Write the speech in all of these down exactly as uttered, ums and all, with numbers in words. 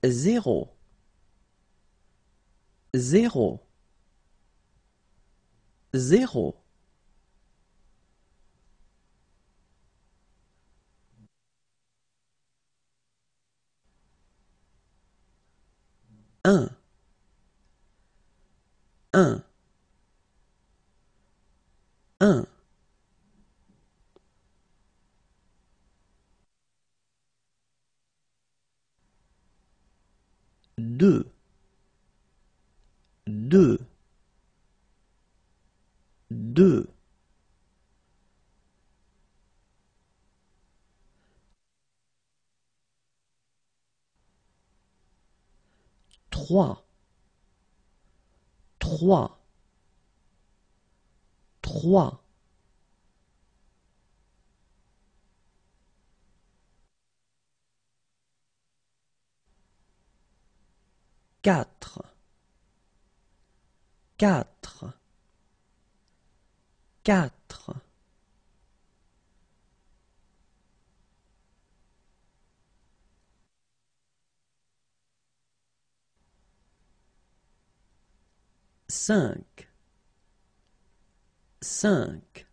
zéro, zéro, zéro. Un, un, un. Deux, deux, deux. Trois, trois, trois. Quatre, quatre, quatre. Cinq, cinq,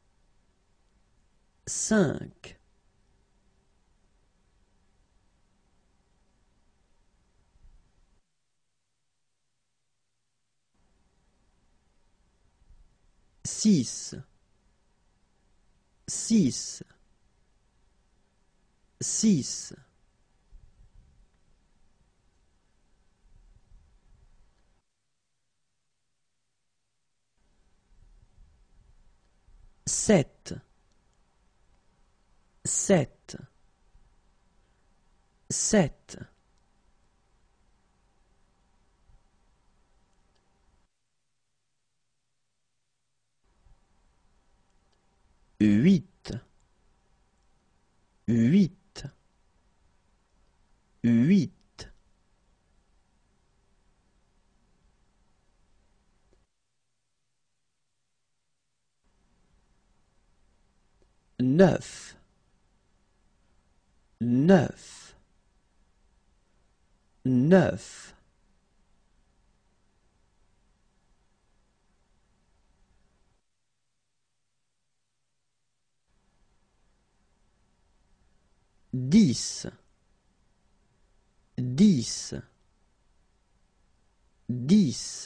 cinq. Six, six, six. Sept, sept, sept. Huit, huit, huit. Neuf, neuf, neuf. Dix, dix, dix.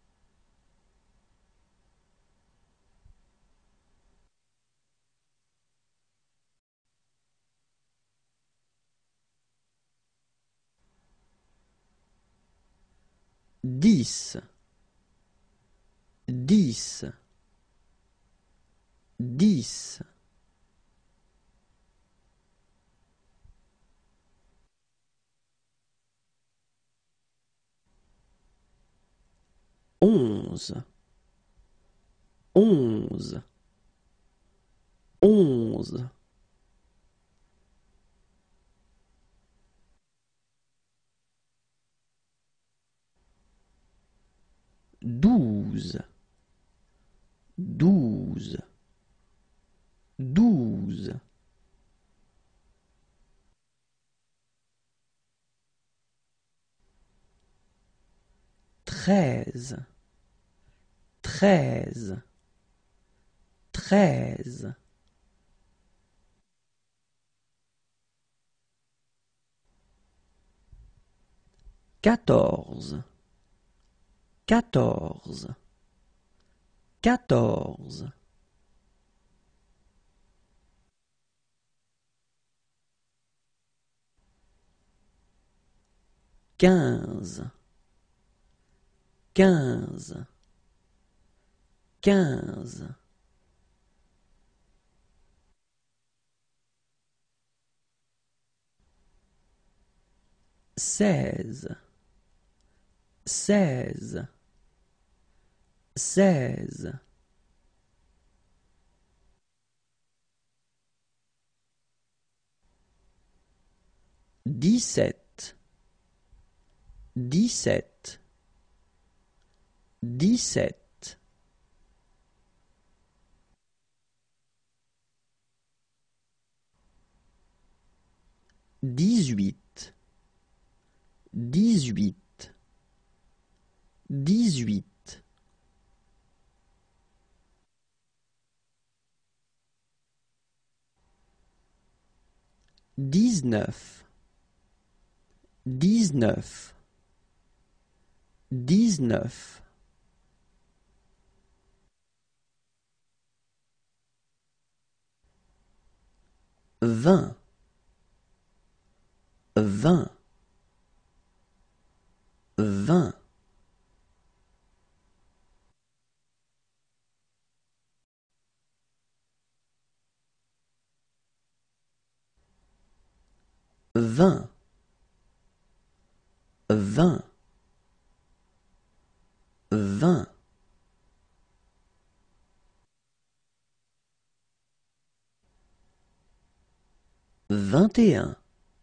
Dix, dix, dix. Onze, onze, onze. Douze, douze, douze. Treize, treize, treize. Quatorze, quatorze, quatorze. Quinze, quinze, quinze. Seize, seize, seize. Dix-sept, dix-sept, dix-sept. Dix-huit, dix-huit, dix-huit, dix-neuf, dix-neuf, dix-neuf, vingt, vingt, vingt, vingt, vingt, vingt, vingt et un,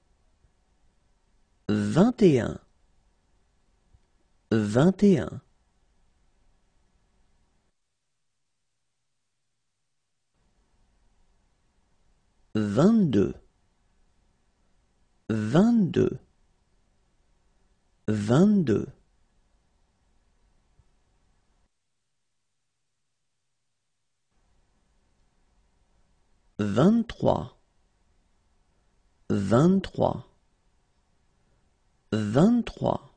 vingt et un, vingt et un, vingt-deux, vingt-deux, vingt-deux, vingt-trois, vingt-trois, vingt-trois,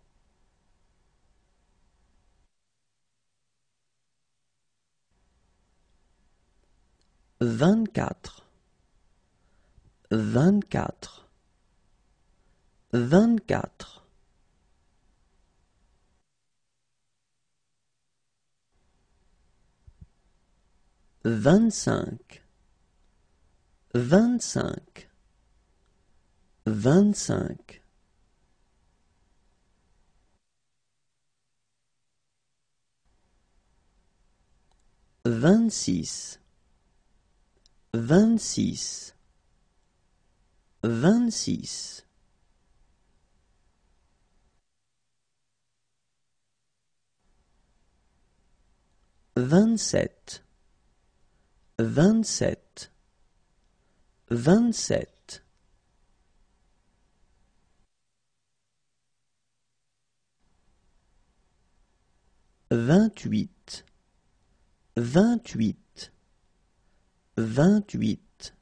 vingt-quatre, vingt-quatre, vingt-quatre, vingt-cinq, vingt-cinq, vingt-cinq, vingt-six, vingt-six, vingt-six, vingt-sept, vingt-sept, vingt-sept, vingt-huit, vingt-huit, vingt-huit,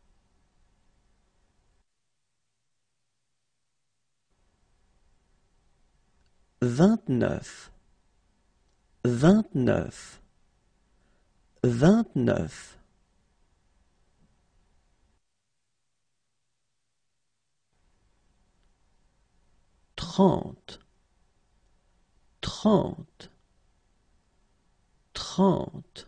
vingt-neuf, vingt-neuf, vingt-neuf, trente, trente, trente,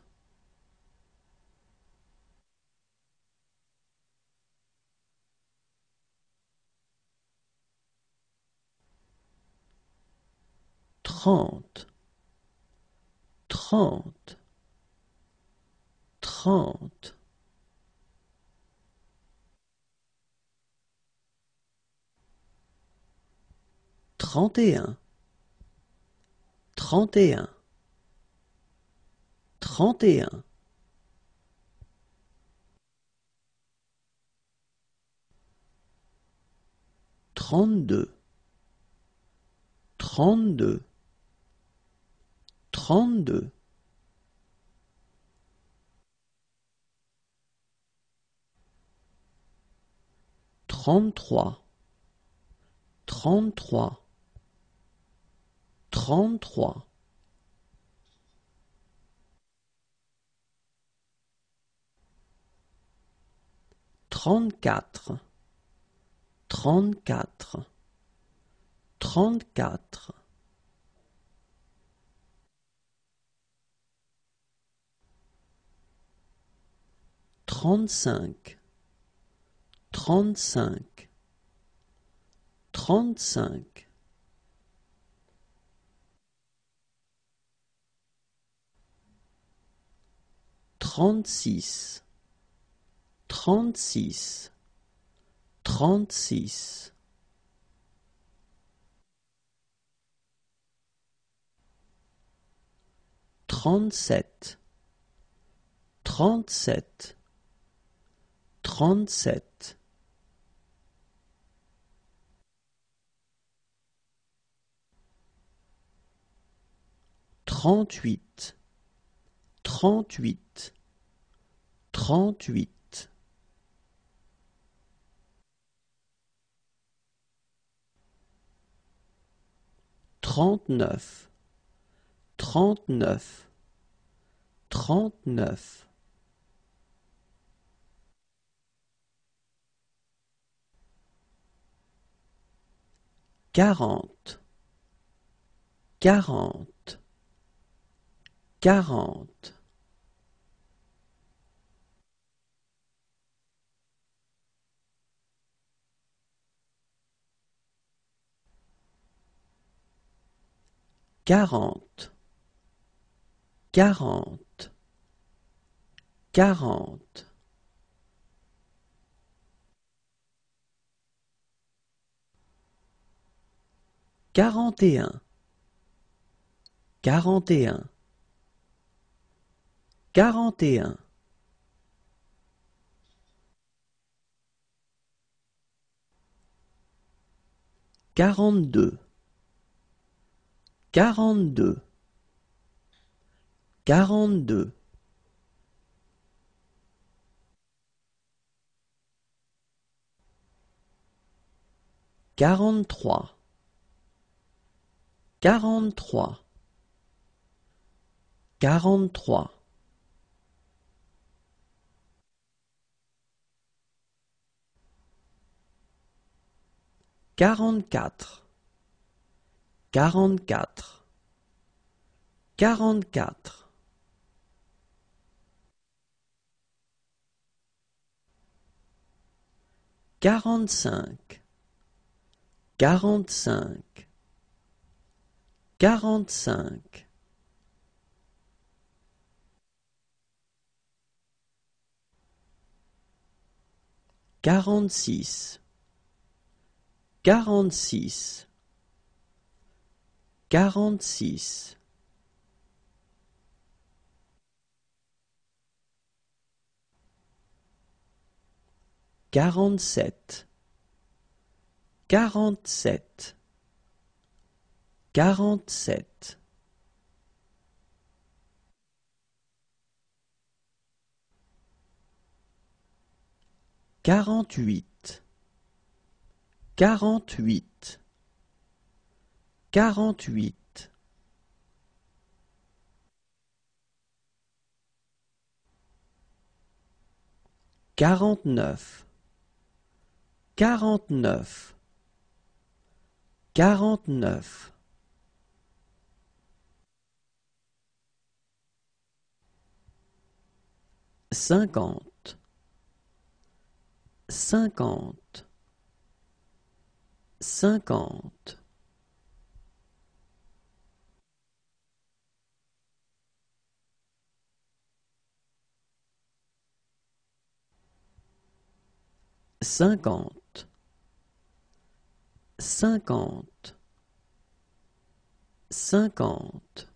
trente, trente, trente, trente et un, trente et un, trente et un, trente-deux, trente-deux, trente-deux, trente-trois, trente-trois, trente-trois, trente-quatre, trente-quatre, trente-quatre, trente-cinq, trente-cinq, trente-cinq, trente-six, trente-six, trente-six, trente-sept, trente-sept, trente-sept, trente-huit, trente-huit, trente-huit. Trente-neuf, trente-neuf, trente-neuf. Quarante, quarante, quarante. Quarante, quarante, quarante. Quarante et un, quarante et un, quarante et un. Quarante-deux, quarante-deux, quarante-deux. Quarante-trois, quarante-trois, quarante-trois. Quarante-quatre, quarante-quatre, quarante-quatre. Quarante-cinq, quarante-cinq, quarante-cinq. Quarante-six, quarante-six, quarante-six. Quarante-sept, quarante-sept, quarante-sept. Quarante-huit, quarante-huit, quarante-huit. Quarante-neuf, quarante-neuf, quarante-neuf. Cinquante, cinquante, cinquante. Cinquante, cinquante, cinquante.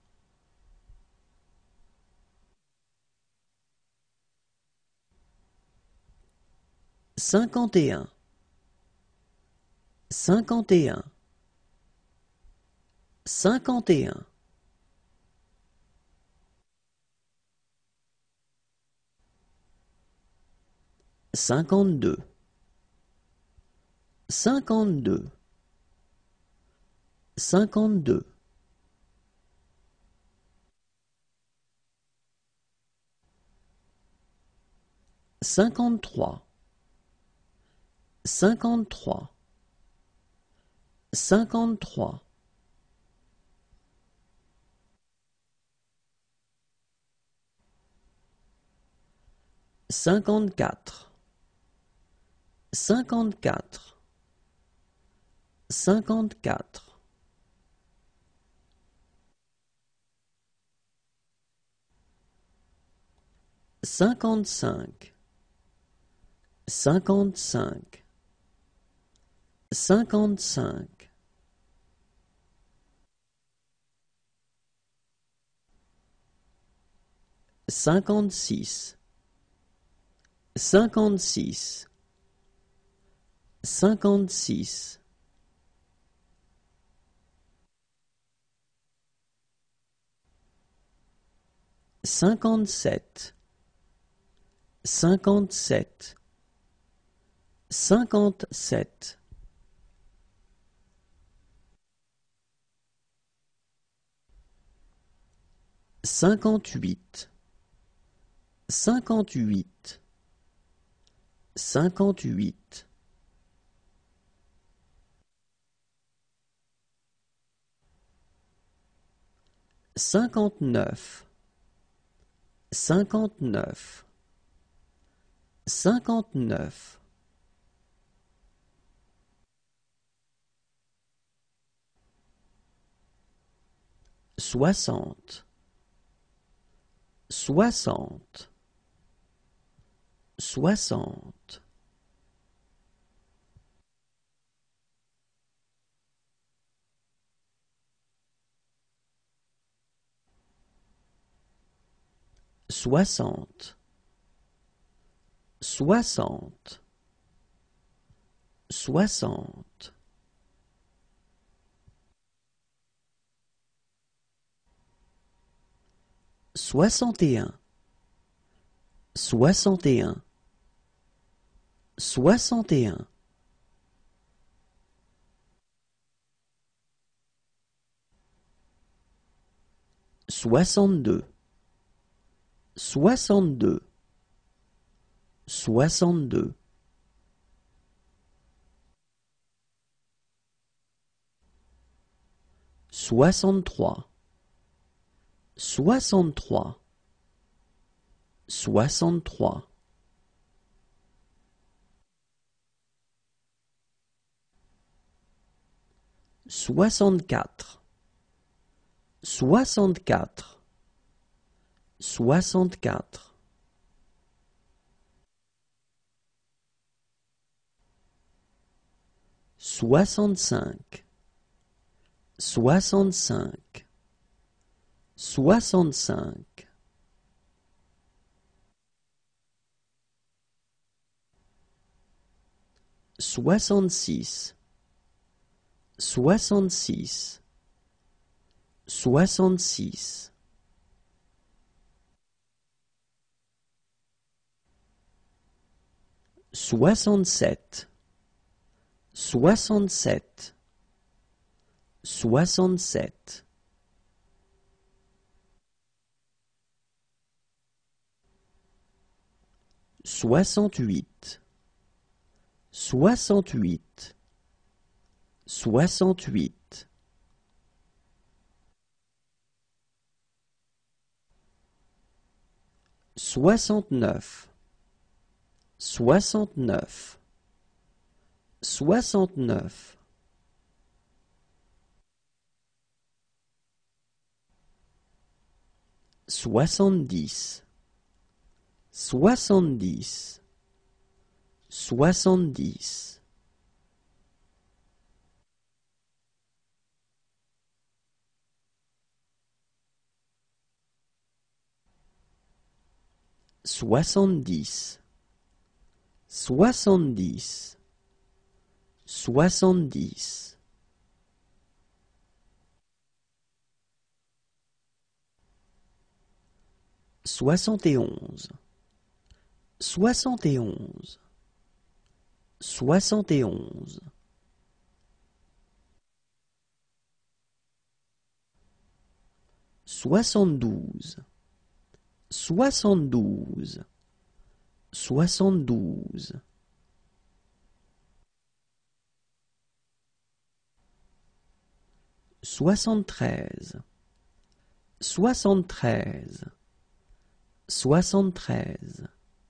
Cinquante et un, cinquante et un, cinquante et un. Cinquante-deux, cinquante-deux, cinquante-deux. Cinquante-trois, cinquante-trois, cinquante-trois. Cinquante-quatre, cinquante-quatre, cinquante-quatre. Cinquante-cinq, cinquante-cinq, cinquante-cinq. Cinquante-six, cinquante-six, cinquante-six. cinquante-sept, cinquante-sept, cinquante-sept, cinquante-huit, cinquante-huit, cinquante-huit, cinquante-neuf, cinquante-neuf, cinquante-neuf, soixante, soixante, soixante, soixante, soixante, soixante, soixante et un, soixante et un, soixante et un, soixante-deux, soixante-deux, soixante-deux, soixante-trois, soixante-trois, soixante-trois, soixante-quatre, soixante-quatre, soixante-quatre, soixante-cinq, soixante-cinq, soixante-cinq, soixante-six, soixante-six, soixante-six, soixante-sept, soixante-sept, soixante-sept, soixante-huit, soixante-huit, soixante-huit, soixante-neuf, soixante-neuf, soixante-neuf, soixante-dix, soixante-dix, soixante-dix, soixante-dix, soixante-dix, soixante-dix, soixante et onze, soixante et onze, soixante et onze, soixante-douze, soixante-douze, soixante-douze, soixante-treize, soixante-treize, soixante-treize,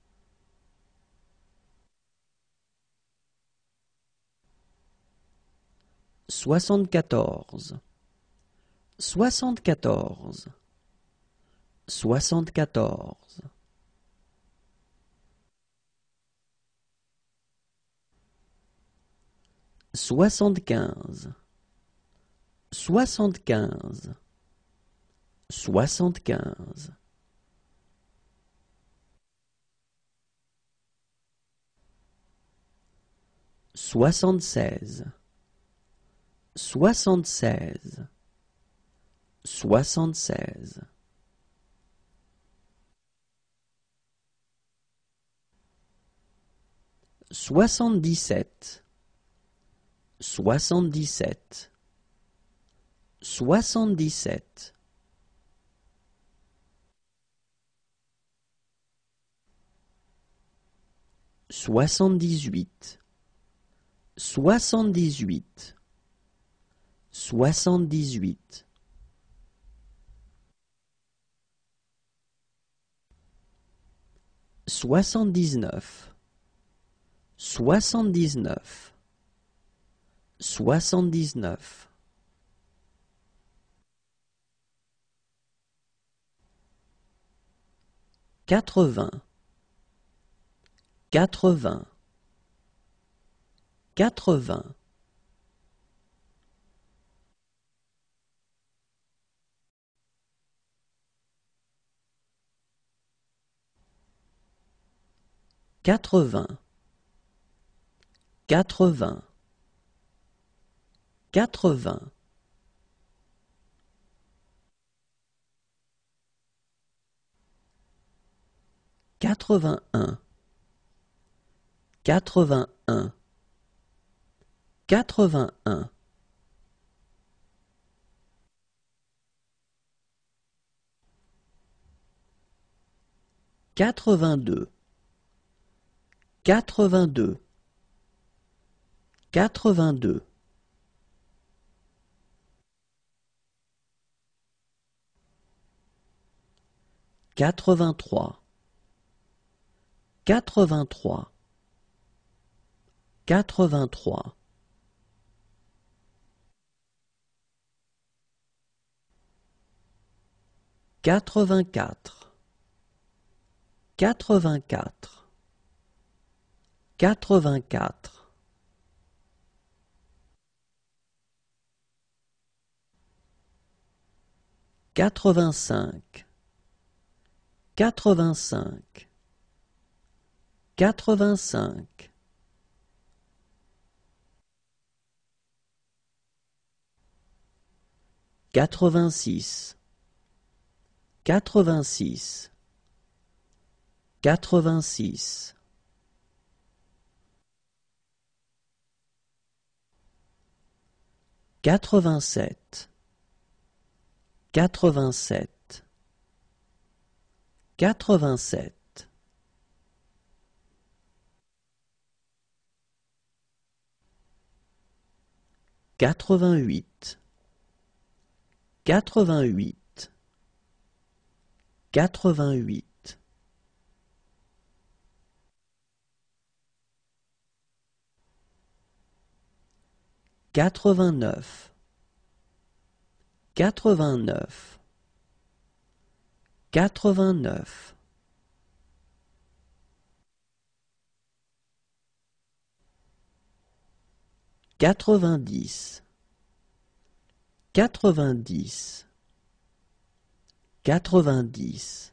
soixante-quatorze, soixante-quatorze, soixante-quatorze, soixante-quinze, soixante-quinze, soixante-quinze, soixante-seize, soixante-seize, soixante-seize, soixante-dix-sept, soixante-dix-sept, soixante-dix-sept, soixante-dix-huit, soixante-dix-huit, soixante-dix-huit, soixante-dix-neuf, soixante-dix-neuf, soixante-dix-neuf, quatre-vingts, quatre-vingts, quatre-vingts, quatre-vingts, quatre-vingts, quatre-vingts, quatre-vingt-un, quatre-vingt-un, quatre-vingt-un, quatre-vingt-deux, quatre-vingt-deux, quatre-vingt-deux, quatre-vingt-trois, quatre-vingt-trois, quatre-vingt-trois, quatre-vingt-quatre, quatre-vingt-quatre, quatre-vingt-quatre, quatre-vingt-cinq, quatre-vingt-cinq, quatre-vingt-cinq, quatre-vingt-six, quatre-vingt-six, quatre-vingt-six, quatre-vingt-sept, quatre-vingt-sept, quatre-vingt-sept, quatre-vingt-huit, quatre-vingt-huit, quatre-vingt-huit, quatre-vingt-neuf, quatre-vingt-neuf, quatre-vingt-neuf, quatre-vingt-dix, quatre-vingt-dix, quatre-vingt-dix,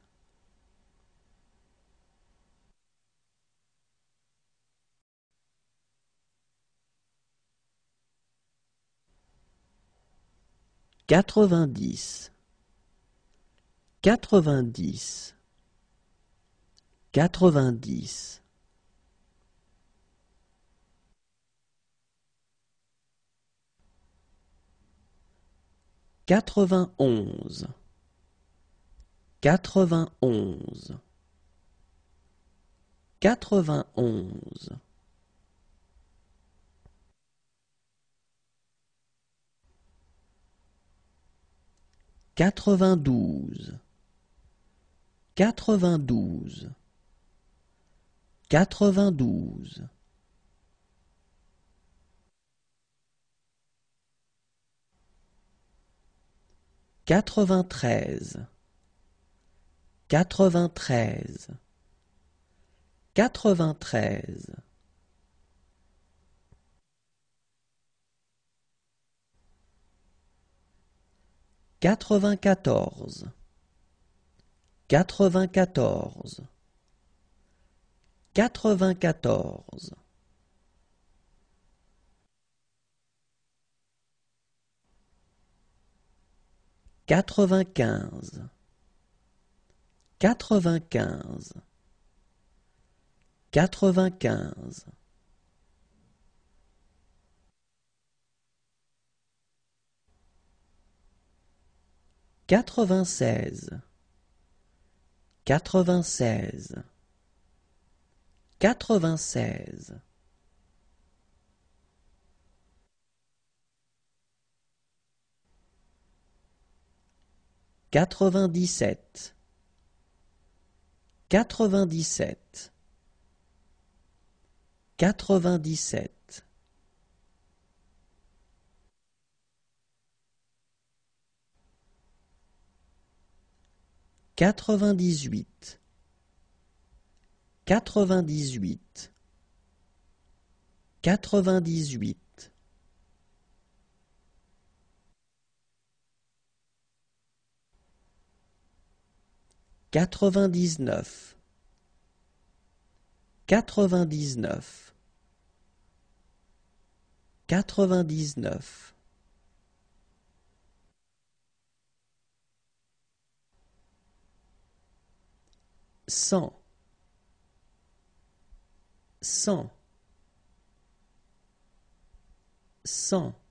quatre-vingt-dix, quatre-vingt-dix, quatre-vingt-dix, quatre-vingt-onze, quatre-vingt-onze, quatre-vingt-onze, quatre-vingt-douze, quatre-vingt-douze, quatre-vingt-douze, quatre-vingt-treize, quatre-vingt-treize, quatre-vingt-treize, quatre-vingt-quatorze, quatre-vingt-quatorze, quatre-vingt-quatorze, quatre-vingt-quinze, quatre-vingt-quinze, quatre-vingt-quinze, quatre-vingt-seize, quatre-vingt-seize, quatre-vingt-seize, quatre-vingt-dix-sept, quatre-vingt-dix-sept, quatre-vingt-dix-sept, quatre-vingt-dix-huit, quatre-vingt-dix-huit, quatre-vingt-dix-huit, quatre-vingt-dix-neuf, quatre-vingt-dix-neuf, quatre-vingt-dix-neuf, cent, cent, cent.